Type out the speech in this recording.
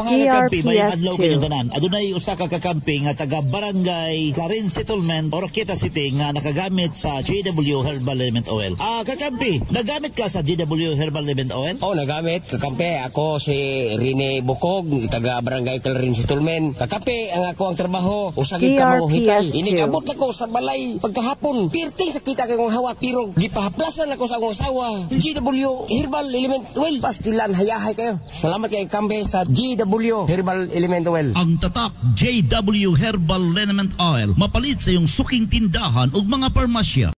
Mga kakampi, may adlaw DRPS2. kinundanan. Adunay usa ka kakampi nga taga Barangay Clarin Settlement or Kita City nga nakagamit sa GW Herbal Element Oil. Kakampi, nagamit ka sa GW Herbal Element Oil? Oh, nagamit. Kakampi, ako si Rene Bukog, taga Barangay Clarin Settlement. Kakampi, ako ang trabaho. Usagin ka mong hikay. DRPS2. Inikabot na ko sa balay pagkahapon. Pirti sa kita kayong hawak. Pero gipahaplasan ako sa akong asawa. GW Herbal Element Oil. Pastilan, hayahay kayo. Salamat kay Kambe sa GW Herbal Element Oil. Ang tatak JW Herbal Element Oil mapalit sa iyong suking tindahan ug mga parmasya.